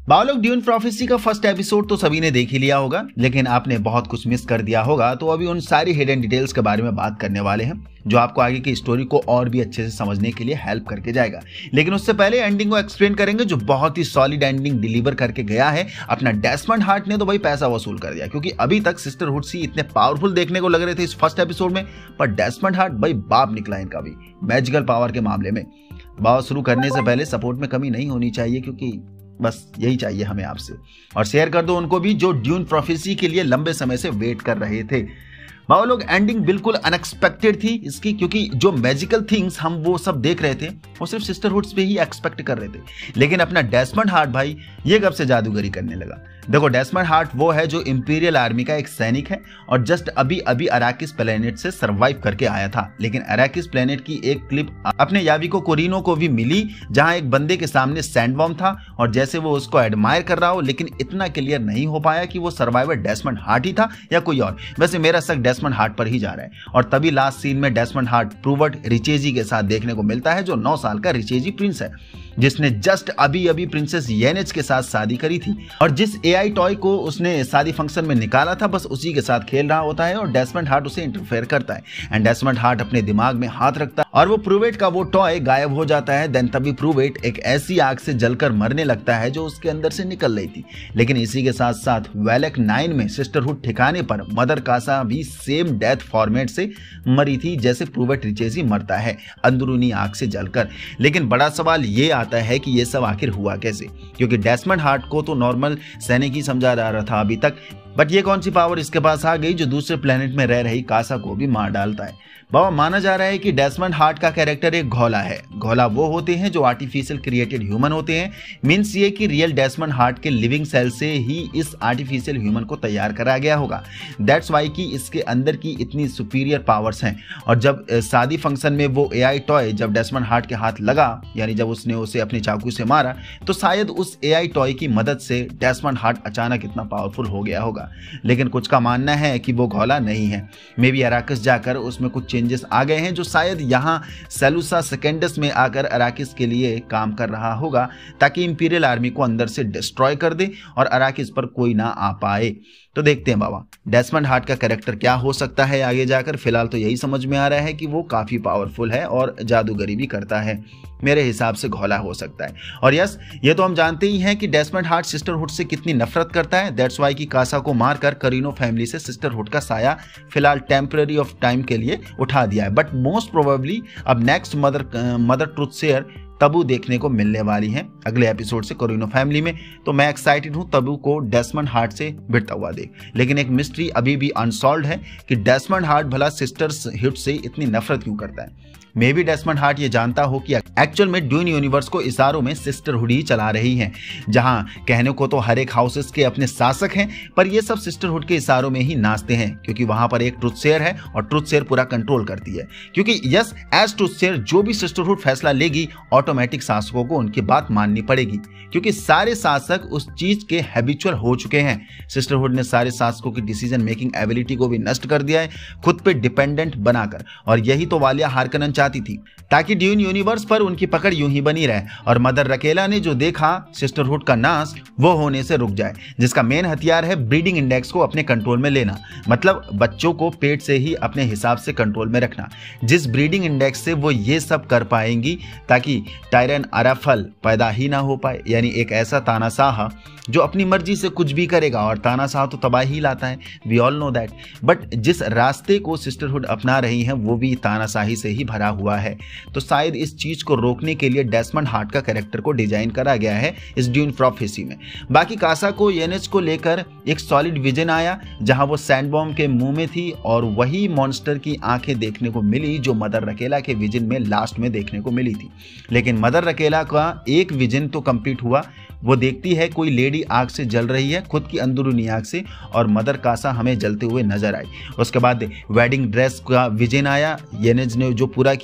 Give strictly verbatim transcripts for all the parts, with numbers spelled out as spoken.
बायोलॉग Dune Prophecy का first episode तो सभी ने देख ही लिया होगा, लेकिन आपने बहुत कुछ मिस कर दिया होगा। तो अभी उन सारी हिडन डिटेल्स के बारे में बात करने वाले हैं जो आपको आगे की स्टोरी को और भी अच्छे से समझने के लिए हेल्प करके जाएगा। लेकिन उससे पहले एंडिंग को एक्सप्लेन करेंगे जो बहुत ही सॉलिड एंडिंग डिलीवर करके गया है। अपना डेस्मंड हार्ट ने तो भाई पैसा वसूल कर दिया, क्योंकि अभी तक सिस्टरहुड सी इतने पावरफुल देखने को लग रहे थे इस फर्स्ट एपिसोड में, पर डेस्मंड हार्ट भाई बाप निकला इनका भी मैजिकल पावर के मामले में। बाव शुरू करने से पहले सपोर्ट में कमी नहीं होनी चाहिए, क्योंकि बस यही चाहिए हमें आपसे। और शेयर कर दो उनको भी जो ड्यून प्रोफेसी के लिए लंबे समय से वेट कर रहे थे। बाव लोग एंडिंग बिल्कुल अनएक्सपेक्टेड थी इसकी, क्योंकि जो मैजिकल थिंग्स हम वो सब देख रहे थे वो सिर्फ सिस्टरहुड्स पे ही एक्सपेक्ट कर रहे थे। लेकिन अपना डेस्मंड हार्ट भाई ये कब से जादूगरी करने लगा। देखो, डेस्मंड हार्ट वो है जो इंपीरियल आर्मी का एक सैनिक है और जस्ट अभी अभी अराकिस प्लेनेट से सरवाइव करके आया था। लेकिन अराकिस प्लेनेट की एक क्लिप अपने याविको कोरिनो को भी मिली, जहां एक बंदे के सामने सैंडवॉर्म था और जैसे वो उसको एडमायर कर रहा हो, लेकिन इतना क्लियर नहीं हो पाया कि वो सर्वाइवर डेस्मंड हार्ट ही था या कोई और। वैसे मेरा शक डेस्मंड हार्ट पर ही जा रहा है। और तभी लास्ट सीन में डेस्मंड हार्ट प्रूवर्ट रिचेजी के साथ देखने को मिलता है, जो नौ साल का रिचेजी प्रिंस है, जिसने जस्ट अभी अभी प्रिंसेस येनेज के साथ शादी करी थी। और जिस एआई टॉय को उसने शादी फंक्शन में निकाला था, बस उसी के साथ खेल रहा होता है और डेस्मंड हार्ट उसे इंटरफेयर करता है। एंड डेस्मंड हार्ट अपने दिमाग में हाथ रखता है और वो प्रूवेट का वो टॉय गायब हो जाता है। देन तभी प्रूवेट एक ऐसी आग से जलकर मरने लगता है जो उसके अंदर से निकल रही थी। लेकिन इसी के साथ साथ वेलेक नाइन में सिस्टरहुड ठिकाने पर मदर कासा भी सेम डेथ फॉर्मेट से मरी थी जैसे प्रूवेट रिचेजी मरता है, अंदरूनी आग से जलकर। लेकिन बड़ा सवाल ये आता है कि ये सब आखिर हुआ कैसे, क्योंकि डेस्मंड हार्ट को तो नॉर्मल सैनिक ही समझा जा रहा था अभी तक, बट ये कौन सी पावर इसके पास आ गई जो दूसरे प्लेनेट में रह रही कासा को भी मार डालता है। बाबा, माना जा रहा है कि डेस्मंड हार्ट का कैरेक्टर एक घोला है। घोला वो होते हैं जो आर्टिफिशियल क्रिएटेड ह्यूमन होते हैं। मीन्स ये कि रियल डेस्मंड हार्ट के लिविंग सेल से ही इस आर्टिफिशियल ह्यूमन को तैयार करा गया होगा। दैट्स वाई कि इसके अंदर की इतनी सुपीरियर पावर्स हैं। और जब शादी फंक्शन में वो एआई टॉय जब डेस्मंड हार्ट के हाथ लगा, यानी जब उसने उसे अपनी चाकू से मारा, तो शायद उस एआई टॉय की मदद से डेस्मंड हार्ट अचानक इतना पावरफुल हो गया होगा। लेकिन कुछ का मानना है कि वो घोला नहीं है। मे बी अराकिस जाकर उसमें कुछ चेंजेस आ गए हैं, जो शायद यहाँ सेलुसा सेकेंडस में आकर अराकिस के लिए काम कर रहा होगा, ताकि इंपीरियल आर्मी को अंदर से डिस्ट्रॉय कर दे और अराकिस पर कोई ना आ पाए। तो देखते हैं बाबा डेस्मंड हार्ट का कैरेक्टर क्या हो सकता है आगे जाकर। फिलहाल तो यही समझ में आ रहा है कि वो काफी पावरफुल है और जादूगरी भी करता है। मेरे हिसाब से घोला हो सकता है। और यस, ये तो हम जानते ही हैं कि डेस्मंड हार्ट सिस्टरहुड से कितनी नफरत करता है। दैट्स वाई कि कासा को मारकर करीनो फैमिली से सिस्टरहुड का साया फिलहाल टेम्पररी ऑफ टाइम के लिए उठा दिया है। बट मोस्ट प्रोबेबली अब next mother mother truthsayer Tabu देखने को मिलने वाली है अगले एपिसोड से करीनो फैमिली में। तो मैं एक्साइटेड हूं तबू को डेस्मंड हार्ट से भिड़ता हुआ देख। लेकिन एक मिस्ट्री अभी भी अनसॉल्व्ड है कि डेस्मंड हार्ट भला सिस्टर्स हिट से इतनी नफरत क्यों करता है। मे बी डेस्मंड हार्ट ये जानता हो कि एक्चुअल में ड्यून यूनिवर्स को इशारों में सिस्टरहुड ही चला रही है, जहां कहने को तो हर एक हाउसेस के अपने शासक हैं, पर ये सब सिस्टरहुड के इशारों में ही नाचते हैं, क्योंकि वहां पर एक ट्रुथ शेयर है और ट्रुथ शेयर पूरा कंट्रोल करती है। क्योंकि यस, एज ट्रुथ शेयर जो भी सिस्टरहुड फैसला लेगी, ऑटोमेटिक शासकों को उनकी बात माननी पड़ेगी, क्योंकि सारे शासक उस चीज के हैबिचुअल हो चुके हैं। सिस्टरहुड ने सारे शासकों की डिसीजन मेकिंग एबिलिटी को भी नष्ट कर दिया है, खुद पे डिपेंडेंट बनाकर। और यही तो वालिया हार्कनन चाहती थी, ताकि ड्यून यूनिवर्स पर उनकी पकड़ यूं ही बनी रहे और मदर रकेला ने जो देखा सिस्टरहुड का नाश वो होने से रुक जाए, जिसका मेन हथियार है ब्रीडिंग इंडेक्स को अपने कंट्रोल में लेना। मतलब बच्चों को पेट से ही अपने हिसाब से कंट्रोल में रखना, जिस ब्रीडिंग इंडेक्स से वो ये सब कर पाएंगी ताकि टायरन अराफल पैदा ही ना हो पाए। यानी एक ऐसा तानाशाह जो अपनी मर्जी से कुछ भी करेगा, और तानाशाह तो तबाही लाता है, we all know that. But जिस रास्ते को सिस्टरहुड अपना रही हैं वो भी तानाशाही से ही भरा हुआ है। तो शायद इस चीज को रोकने के लिए डेस्मंड हार्ट का कैरेक्टर को डिजाइन करा गया है इस ड्यून प्रोफेसी में। बाकी कासा को येनेज को लेकर एक सॉलिड विजन आया, जहां वो सैंडबॉम्ब के मुंह में थी और वही मॉन्स्टर की आंखें देखने को मिली जो मदर रकेला के विजन में लास्ट में देखने को मिली थी। लेकिन मदर रकेला का एक विजन तो कंप्लीट हुआ, वो देखती है कोई लेडी आग से जल रही है, खुद की अंदरूनी आग से, और मदर कासा हमें जलते हुए नजर आई। उसके बाद वेडिंग ड्रेस का विजन आया, येनेज ने जो पूरा किया,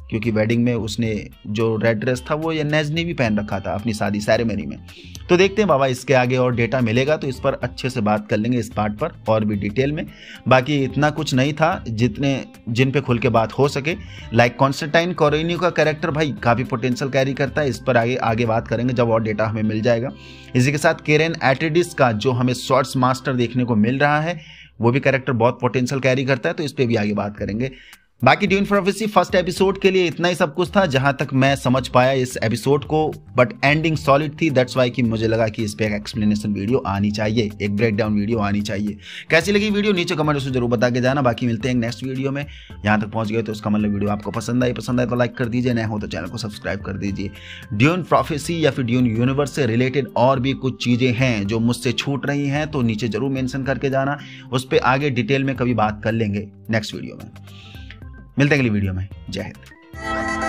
क्योंकि वेडिंग में उसने जो रेड ड्रेस था वो ये नेज ने भी पहन रखा था अपनी शादी सेरेमनी में। तो देखते हैं बाबा इसके आगे और डेटा मिलेगा तो इस पर अच्छे से बात कर लेंगे इस पार्ट पर और भी डिटेल में। बाकी इतना कुछ नहीं था जितने जिन पे खुल के बात हो सके। लाइक कॉन्स्टेंटाइन कोरिनियो का कैरेक्टर भाई काफ़ी पोटेंशियल कैरी करता है, इस पर आगे आगे बात करेंगे जब और डेटा हमें मिल जाएगा। इसी के साथ केरेन एटिडिस का जो हमें शॉर्ट्स मास्टर देखने को मिल रहा है वो भी कैरेक्टर बहुत पोटेंशियल कैरी करता है, तो इस पर भी आगे बात करेंगे। बाकी ड्यून प्रोफेसी फर्स्ट एपिसोड के लिए इतना ही सब कुछ था जहां तक मैं समझ पाया इस एपिसोड को, बट एंडिंग सॉलिड थी। दैट्स वाई कि मुझे लगा कि इस पे एक एक्सप्लेनेशन वीडियो आनी चाहिए, एक ब्रेकडाउन वीडियो आनी चाहिए। कैसी लगी वीडियो नीचे कमेंट से जरूर बता के जाना। बाकी मिलते हैं नेक्स्ट वीडियो में। यहाँ तक पहुंच गए तो उसका मतलब वीडियो आपको पसंद आई पसंद आए तो लाइक कर दीजिए, नए हो तो चैनल को सब्सक्राइब कर दीजिए। ड्यून प्रोफेसी या फिर ड्यून यूनिवर्स से रिलेटेड और भी कुछ चीजें हैं जो मुझसे छूट रही हैं तो नीचे जरूर मेंशन करके जाना, उस पर आगे डिटेल में कभी बात कर लेंगे नेक्स्ट वीडियो में। मिलते हैं अगली वीडियो में। जय हिंद।